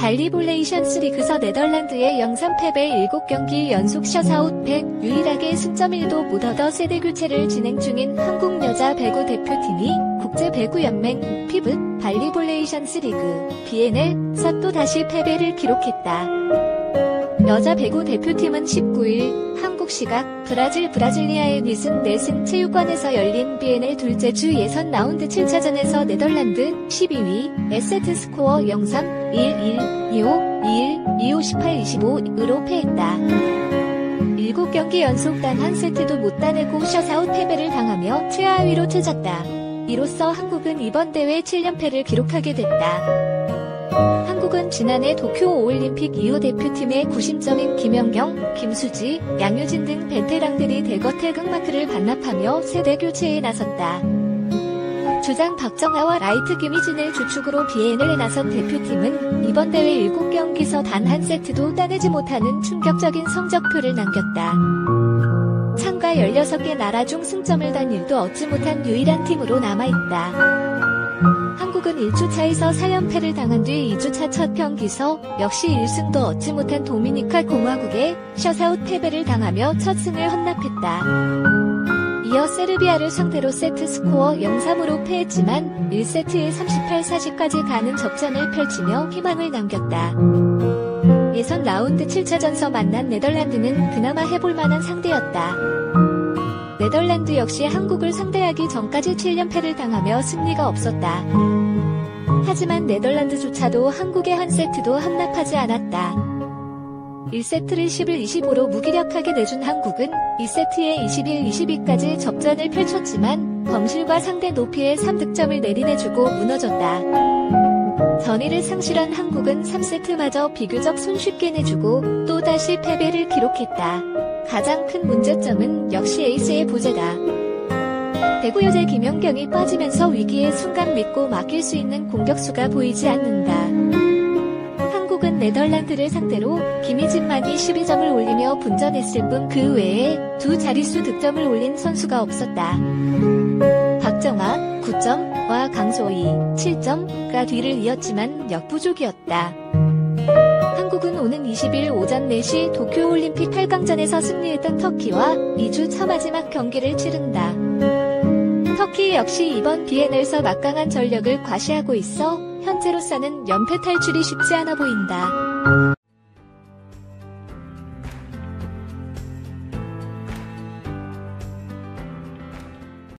발리볼레이션스 리그서 네덜란드의 영상 패배 7경기 연속 셧아웃 100, 유일하게 승점 1도 못 얻어 세대 교체를 진행 중인 한국 여자 배구 대표팀이 국제배구연맹 피브 발리볼레이션스 리그 BNL에서 또다시 패배를 기록했다. 여자 배구 대표팀은 19일 한국 시각 브라질리아의 니슨 체육관에서 열린 BNL 둘째 주 예선 라운드 7차전에서 네덜란드 12위 세트 스코어 0-3, 1-1, 2-5, 2-1, 2-5, 18-25으로 패했다. 7경기 연속 단 한 세트도 못 따내고 셧아웃 패배를 당하며 최하위로 처졌다. 이로써 한국은 이번 대회 7연패를 기록하게 됐다. 한국은 지난해 도쿄올림픽 이후 대표팀의 구심점인 김연경, 김수지, 양효진 등 베테랑들이 대거 태극마크를 반납하며 세대 교체에 나섰다. 주장 박정아와 라이트 김희진을 주축으로 BNL에 나선 대표팀은 이번 대회 7경기에서 단 한 세트도 따내지 못하는 충격적인 성적표를 남겼다. 참가 16개 나라 중 승점을 단 1도 얻지 못한 유일한 팀으로 남아있다. 한국은 1주차에서 4연패를 당한 뒤 2주차 첫 경기서 역시 1승도 얻지 못한 도미니카 공화국에 셧아웃 패배를 당하며 첫 승을 헌납했다. 이어 세르비아를 상대로 세트 스코어 0-3으로 패했지만 1세트에 38-40까지 가는 접전을 펼치며 희망을 남겼다. 예선 라운드 7차전서 만난 네덜란드는 그나마 해볼만한 상대였다. 네덜란드 역시 한국을 상대하기 전까지 7연패를 당하며 승리가 없었다. 하지만 네덜란드조차도 한국의 한 세트도 함납하지 않았다. 1세트를 11-25로 무기력하게 내준 한국은 2세트에 21-22까지 접전을 펼쳤지만 범실과 상대 높이의 3득점을 내리내주고 무너졌다. 전의를 상실한 한국은 3세트마저 비교적 손쉽게 내주고 또다시 패배를 기록했다. 가장 큰 문제점은 역시 에이스의 부재다. 배구 여제 김연경이 빠지면서 위기의 순간 믿고 맡길 수 있는 공격수가 보이지 않는다. 한국은 네덜란드를 상대로 김희진만이 12점을 올리며 분전했을 뿐 그 외에 두 자릿수 득점을 올린 선수가 없었다. 박정아 9점과 강소희 7점가 뒤를 이었지만 역부족이었다. 한국은 오는 20일 오전 4시 도쿄올림픽 8강전에서 승리했던 터키와 2주차 마지막 경기를 치른다. 터키 역시 이번 BNL에서 막강한 전력을 과시하고 있어 현재로서는 연패 탈출이 쉽지 않아 보인다.